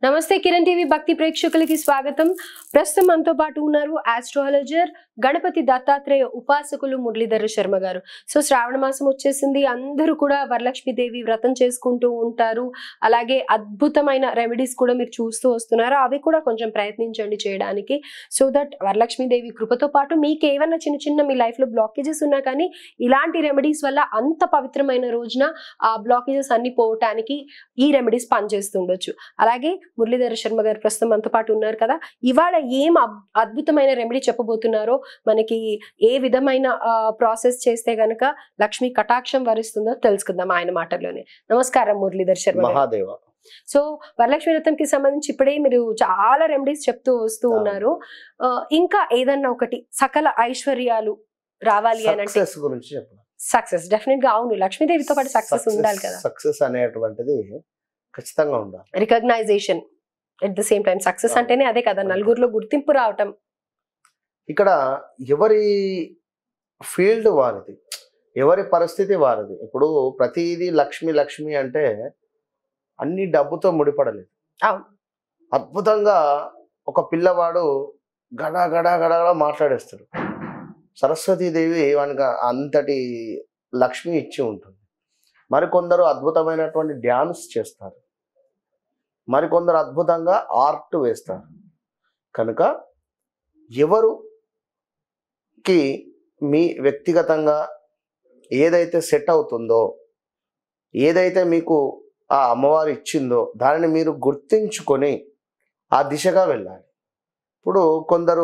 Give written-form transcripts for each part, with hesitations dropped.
నమస్తే కిరణ్ టీవీ భక్తి ప్రేక్షకులకి స్వాగతం. ప్రస్తుతం మనతో పాటు ఉన్నారు ఆస్ట్రాలజర్ గణపతి దత్తాత్రేయ ఉపాసకులు మురళీధర శర్మ గారు. సో శ్రావణ మాసం వచ్చేసింది, అందరూ కూడా వరలక్ష్మీదేవి వ్రతం చేసుకుంటూ ఉంటారు. అలాగే అద్భుతమైన రెమెడీస్ కూడా మీరు చూస్తూ వస్తున్నారు, అవి కూడా కొంచెం ప్రయత్నించండి చేయడానికి. సో దట్ వరలక్ష్మీదేవి కృపతో పాటు మీకు ఏమన్నా చిన్న చిన్న మీ లైఫ్ లో బ్లాకేజెస్ ఉన్నా కానీ ఇలాంటి రెమెడీస్ వల్ల అంత పవిత్రమైన రోజున ఆ బ్లాకేజెస్ అన్ని పోవటానికి ఈ రెమెడీస్ పనిచేస్తుండొచ్చు. అలాగే మురళీధర శర్మ గారు ప్రస్తుతం మనతో పాటు ఉన్నారు కదా, ఇవాళ ఏం అద్భుతమైన రెమెడీ చెప్పబోతున్నారో, మనకి ఏ విధమైన ప్రాసెస్ చేస్తే గనక లక్ష్మి కటాక్షం వరిస్తుందో తెలుసుకుందాం ఆయన మాటల్లోనే. నమస్కారం మురళీధర శర్మ గారు. సో వరలక్ష్మి వ్రతంకి సంబంధించి ఇప్పుడే మీరు చాలా రెమెడీస్ చెప్తూ వస్తూ ఉన్నారు. ఇంకా ఏదన్నా ఒకటి సకల ఐశ్వర్యాలు రావాలి అని అంటే సక్సెస్ డెఫినెట్ గా, అవును, లక్ష్మీదేవితో పాటు సక్సెస్ ఉండాలి కదా. సక్సెస్ అనేటువంటిది ఖచ్చితంగా ఉండాలి. Recognition at the same time success అంటేనే అదే కదా, నలుగురిలో గుర్తింపు రావటం. ఇక్కడ ఎవరి ఫీల్డ్ వారిది, ఎవరి పరిస్థితి వారిది. ఇప్పుడు ప్రతిదీ లక్ష్మి లక్ష్మి అంటే అన్ని డబ్బుతో ముడిపడలేదు. అద్భుతంగా ఒక పిల్లవాడు గడ గడ గడ మాట్లాడేస్తాడు, సరస్వతీదేవి వానికి అంతటి లక్ష్మి ఇచ్చి ఉంటుంది. మరికొందరు అద్భుతమైనటువంటి డ్యాన్స్ చేస్తారు, మరికొందరు అద్భుతంగా ఆర్ట్ వేస్తారు. కనుక ఎవరుకి మీ వ్యక్తిగతంగా ఏదైతే సెట్ అవుతుందో, ఏదైతే మీకు ఆ అమ్మవారు ఇచ్చిందో దానిని మీరు గుర్తించుకొని ఆ దిశగా వెళ్ళాలి. ఇప్పుడు కొందరు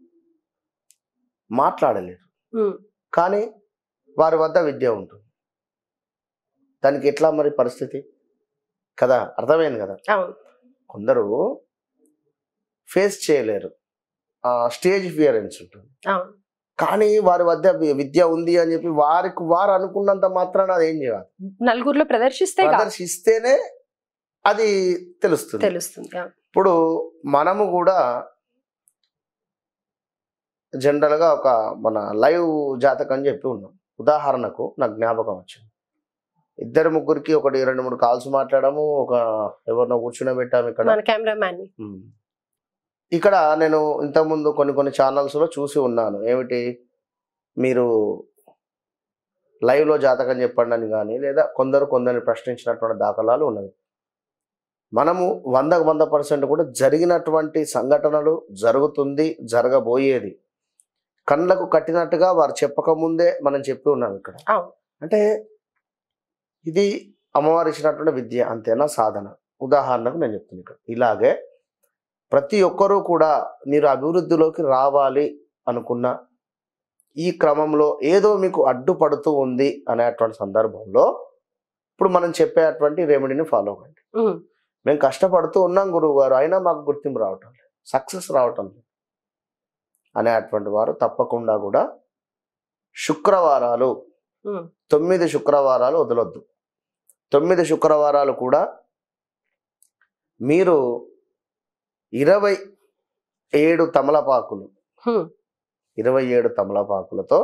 మాట్లాడలేరు కానీ వారి వద్ద విద్య ఉంటుంది, దానికి ఎట్లా మరి పరిస్థితి కదా, అర్థమైంది కదా. కొందరు ఫేస్ చేయలేరు, స్టేజ్ ఫియరెన్స్ ఉంటుంది, కానీ వారి వద్ద విద్య ఉంది అని చెప్పి వారు అనుకున్నంత మాత్రాన అది ఏం చేయాలి, నలుగురిలో ప్రదర్శిస్తేనే అది తెలుస్తుంది. ఇప్పుడు మనము కూడా జనరల్గా ఒక మన లైవ్ జాతకం అని చెప్పి ఉన్నాం. ఉదాహరణకు నాకు జ్ఞాపకం వచ్చింది, ఇద్దరు ముగ్గురికి ఒకటి 2-3 కాల్స్ మాట్లాడము, ఒక ఎవరినో కూర్చునబెట్టాము ఇక్కడ నేను ఇంతకుముందు కొన్ని ఛానల్స్లో చూసి ఉన్నాను. ఏమిటి, మీరు లైవ్లో జాతకం చెప్పండి అని కానీ, లేదా కొందరిని ప్రశ్నించినటువంటి దాఖలాలు ఉన్నవి. మనము 100% కూడా జరిగినటువంటి సంఘటనలు, జరుగుతుంది, జరగబోయేది కళ్ళకు కట్టినట్టుగా వారు చెప్పకముందే మనం చెప్పి ఉన్నాం ఇక్కడ. అంటే ఇది అమ్మవారు ఇచ్చినటువంటి విద్య, అంతేనా సాధన. ఉదాహరణకు నేను చెప్తున్నాను ఇక్కడ, ఇలాగే ప్రతి ఒక్కరూ కూడా మీరు అభివృద్ధిలోకి రావాలి అనుకున్న ఈ క్రమంలో ఏదో మీకు అడ్డుపడుతూ ఉంది అనేటువంటి సందర్భంలో ఇప్పుడు మనం చెప్పేటువంటి రెమెడీని ఫాలో అవ్వండి. మేము కష్టపడుతూ ఉన్నాం గురువు గారు, అయినా మాకు గుర్తింపు రావటం లేదు, సక్సెస్ రావటం లేదు అనేటువంటి వారు తప్పకుండా కూడా శుక్రవారాలు 9 శుక్రవారాలు వదలొద్దు. 9 శుక్రవారాలు కూడా మీరు 27 తమలపాకులు 27 తమలపాకులతో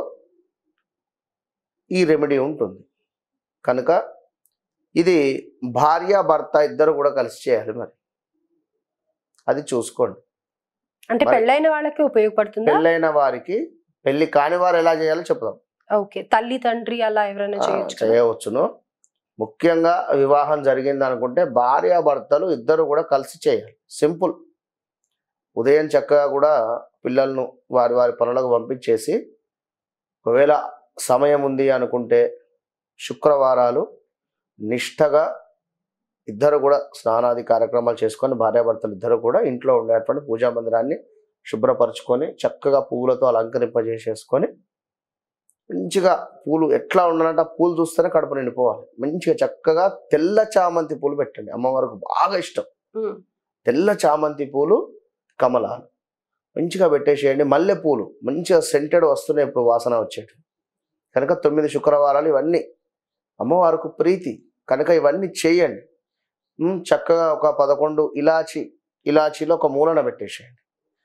ఈ రెమెడీ ఉంటుంది. కనుక ఇది భార్య భర్త ఇద్దరు కూడా కలిసి చేయాలి. మరి అది చూసుకోండి. అంటే పెళ్ళైన వాళ్ళకి ఉపయోగపడుతుంది. పెళ్ళైన వారికి, పెళ్లి కాని వారు ఎలా చేయాలో చెప్దాం. ఓకే, తల్లి తండ్రి అలా ఎవరైనా చేయవచ్చును. ముఖ్యంగా వివాహం జరిగింది అనుకుంటే భార్య భర్తలు ఇద్దరు కూడా కలిసి చేయాలి. సింపుల్. ఉదయం చక్కగా కూడా పిల్లలను వారి పనులకు పంపించేసి, ఒకవేళ సమయం ఉంది అనుకుంటే శుక్రవారాలు నిష్ఠగా ఇద్దరు కూడా స్నానాది కార్యక్రమాలు చేసుకొని భార్యాభర్తలు ఇద్దరు కూడా ఇంట్లో ఉండేటువంటి పూజా మందిరాన్ని శుభ్రపరచుకొని చక్కగా పువ్వులతో అలంకరింపజేసేసుకొని మంచిగా పూలు ఎట్లా ఉండాలంటే ఆ పూలు చూస్తేనే కడుపు నిండిపోవాలి. మంచిగా చక్కగా తెల్ల చామంతి పూలు పెట్టండి, అమ్మవారికి బాగా ఇష్టం. తెల్ల చామంతి పూలు, కమలాలు మంచిగా పెట్టేసేయండి. మల్లె పూలు మంచిగా సెంటెడ్ వస్తున్నాయి ఇప్పుడు, వాసన వచ్చేటి. కనుక 9 శుక్రవారాలు ఇవన్నీ అమ్మవారికి ప్రీతి కనుక ఇవన్నీ చేయండి. చక్కగా ఒక 11 ఇలాచీలో ఒక మూలన పెట్టేసేయండి.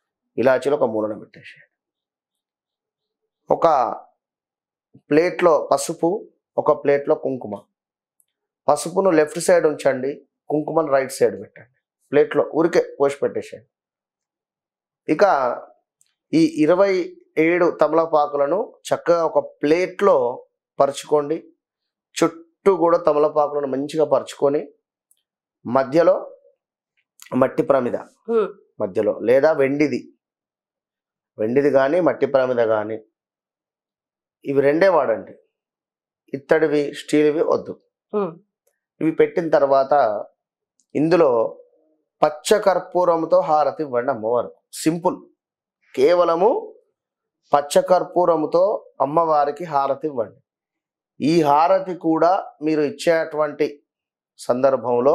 ఒక ప్లేట్లో పసుపు, ఒక ప్లేట్లో కుంకుమ. పసుపును లెఫ్ట్ సైడ్ ఉంచండి, కుంకుమను రైట్ సైడ్ పెట్టండి. ప్లేట్లో ఊరికే పోసి పెట్టేసేయండి. ఇక ఈ 27 తమలపాకులను చక్కగా ఒక ప్లేట్లో పరుచుకోండి. చుట్టూ కూడా తమలపాకులను మంచిగా పరుచుకొని మధ్యలో మట్టి ప్రమిద మధ్యలో, లేదా వెండిది కానీ మట్టి ప్రమిద కానీ, ఇవి రెండే వాడండి. ఇత్తడివి స్టీల్వి వద్దు. ఇవి పెట్టిన తర్వాత ఇందులో పచ్చకర్పూరంతో హారతి ఇవ్వండి అమ్మవారికి. సింపుల్, కేవలము పచ్చకర్పూరంతో అమ్మవారికి హారతి ఇవ్వండి. ఈ హారతి కూడా మీరు ఇచ్చేటువంటి సందర్భంలో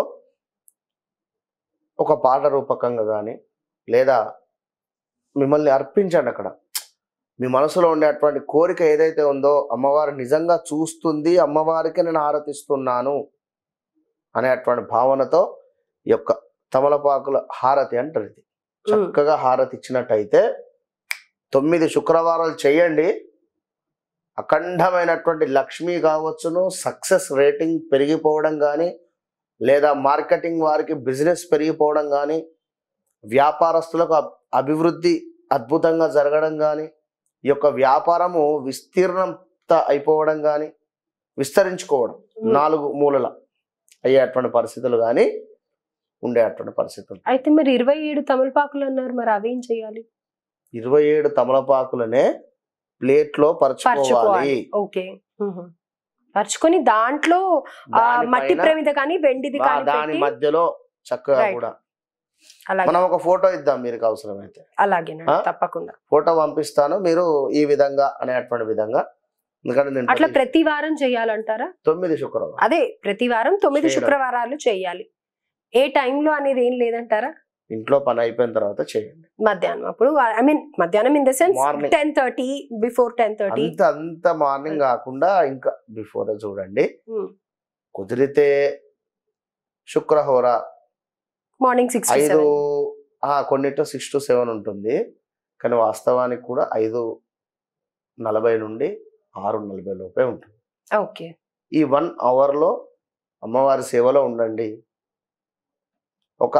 ఒక పాట రూపకంగా కానీ, లేదా మిమ్మల్ని అర్పించండి. అక్కడ మీ మనసులో ఉండేటువంటి కోరిక ఏదైతే ఉందో అమ్మవారు నిజంగా చూస్తుంది, అమ్మవారికి నేను హారతిస్తున్నాను అనేటువంటి భావనతో ఈ యొక్క తమలపాకుల హారతి అంటారు. ఇది చక్కగా హారతి ఇచ్చినట్టయితే 9 శుక్రవారాలు చేయండి. అఖండమైనటువంటి లక్ష్మి కావచ్చును, సక్సెస్ రేటింగ్ పెరిగిపోవడం కానీ, లేదా మార్కెటింగ్ వారికి బిజినెస్ పెరిగిపోవడం కానీ, వ్యాపారస్తులకు అభివృద్ధి అద్భుతంగా జరగడం కానీ, ఈ యొక్క వ్యాపారము విస్తీర్ణత అయిపోవడం కానీ, విస్తరించుకోవడం 4 మూలల అయ్యేటువంటి పరిస్థితులు కానీ ఉండేటువంటి పరిస్థితులు. అయితే మరి 27 తమలపాకులు అన్నారు, మరి అవేం చేయాలి? 27 తమలపాకులనే ప్లేట్లో పరచుకోవాలి. ఓకే, పరుచుకొని దాంట్లో మట్టి ప్రమిద కానీ వెండిది కానీ దాని మధ్యలో చక్కగా కూడా మనం ఒక ఫోటో ఇద్దాం మీకు అవసరమైతే. అలాగే తప్పకుండా ఫోటో పంపిస్తాను, మీరు ఈ విధంగా అనేటువంటి విధంగా. ఎందుకంటే అట్లా ప్రతి వారం చేయాలంటారా? 9 శుక్రవారం. అదే ప్రతి వారం 9 శుక్రవారాలు చేయాలి. ఏ టైంలో అనేది ఏం లేదంటారా? ఇంట్లో పని అయిపోయిన తర్వాత చేయండి. మధ్యాహ్నం అప్పుడు, ఐ మీన్ మధ్యాహ్నం ఇన్ ద సెన్స్ 10:30, బిఫోర్ 10:30. అంత మార్నింగ్ కాకుండా ఇంకా బిఫోర్ చూడండి. కుదిరితే శుక్రహోర మార్నింగ్ 6 to 7. కొన్నిట్లో 6 to 7 ఉంటుంది, కానీ వాస్తవానికి కూడా 5:40 నుండి 6:40 లోపే ఉంటుంది. ఓకే, ఈ 1 అవర్లో అమ్మవారి సేవలో ఉండండి. ఒక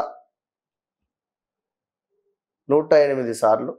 108 సార్లు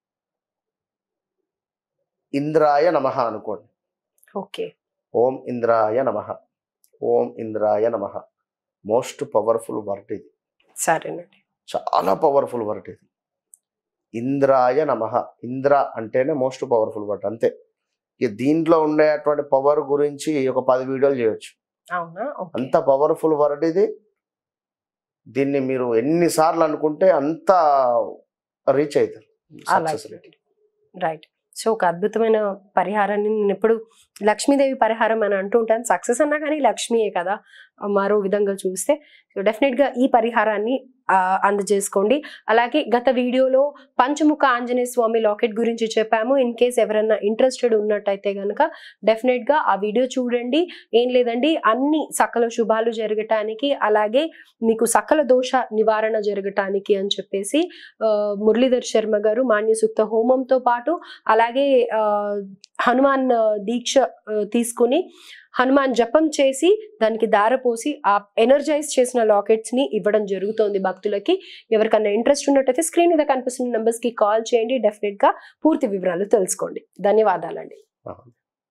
ఇంద్రాయ నమః అనుకోండి. ఓకే, ఓం ఇంద్రాయ నమః, ఓం ఇంద్రాయ నమః. మోస్ట్ పవర్ఫుల్ వర్డ్ ఇది. సరేనండి, చాలా పవర్ఫుల్ వర్డ్ ఇది. ఇంద్రాయ నమః. ఇంద్ర అంటేనే మోస్ట్ పవర్ఫుల్ వర్డ్, అంతే. ఇక దీంట్లో ఉండేటువంటి పవర్ గురించి ఒక 10 వీడియోలు చేయొచ్చు. అంత పవర్ఫుల్ వర్డ్ ఇది. దీన్ని మీరు ఎన్నిసార్లు అనుకుంటే అంత రీచ్ అవుతారు. రైట్. సో ఒక అద్భుతమైన పరిహారాన్ని నేను ఎప్పుడు లక్ష్మీదేవి పరిహారం అని అంటూ ఉంటాను. సక్సెస్ అన్నా కానీ లక్ష్మీయే కదా మరో విధంగా చూస్తే. సో డెఫినెట్గా ఈ పరిహారాన్ని అందజేసుకోండి. అలాగే గత వీడియోలో పంచముఖ ఆంజనేయ స్వామి లాకెట్ గురించి చెప్పాము. ఇన్ కేస్ ఎవరైనా ఇంట్రెస్టెడ్ ఉన్నట్టయితే కనుక డెఫినెట్గా ఆ వీడియో చూడండి. ఏం లేదండి, అన్ని సకల శుభాలు జరగటానికి, అలాగే మీకు సకల దోష నివారణ జరగటానికి అని చెప్పేసి మురళీధర్ శర్మ గారు మాన్య సూక్త హోమంతో పాటు అలాగే హనుమాన్ దీక్ష తీసుకుని హనుమాన్ జపం చేసి దానికి దారపోసి ఆ ఎనర్జైజ్ చేసిన లాకెట్స్ ని ఇవ్వడం జరుగుతోంది భక్తులకి. ఎవరికన్నా ఇంట్రెస్ట్ ఉన్నట్టయితే స్క్రీన్ మీద కనిపిస్తున్న నెంబర్స్ కి కాల్ చేయండి. డెఫినెట్ గా పూర్తి వివరాలు తెలుసుకోండి. ధన్యవాదాలండి.